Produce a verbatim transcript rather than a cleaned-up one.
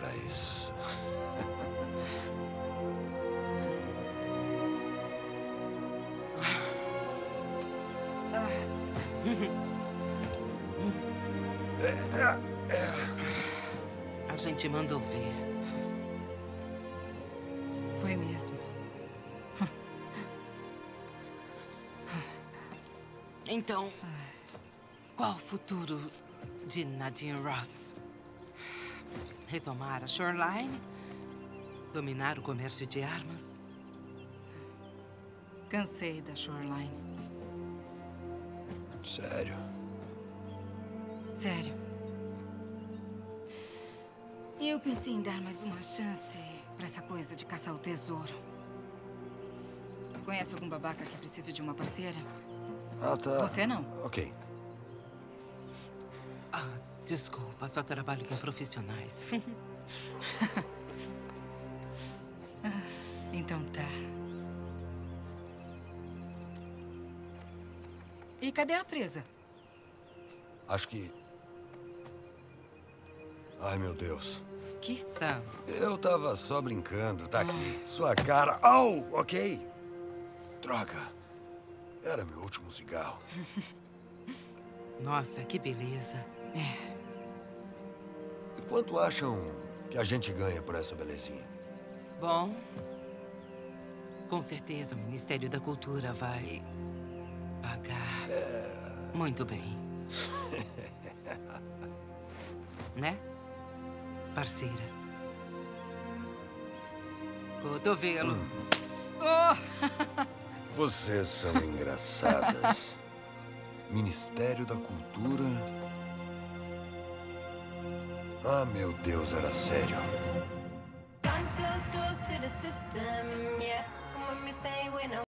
demais. A gente mandou ver. Foi mesmo. Então, qual o futuro de Nadine Ross? Retomar a Shoreline? Dominar o comércio de armas? Cansei da Shoreline. Sério? Sério. E eu pensei em dar mais uma chance pra essa coisa de caçar o tesouro. Conhece algum babaca que precise de uma parceira? Ah, tá. Você não? Ok. Ah, desculpa, só trabalho com profissionais. Ah, então tá. E cadê a presa? Acho que... Ai, meu Deus. Que? Sam, Eu tava só brincando, tá aqui. Sua cara... Au, ok. Droga. Era meu último cigarro. nossa, que beleza. É. E quanto acham que a gente ganha por essa belezinha? Bom, com certeza o Ministério da Cultura vai pagar É... muito bem. Né, parceira? Cotovelo. Hum. Oh! Vocês são engraçadas. Ministério da Cultura... Ah, meu Deus, era sério. Guns close doors to the system, yeah. Come when we say we know.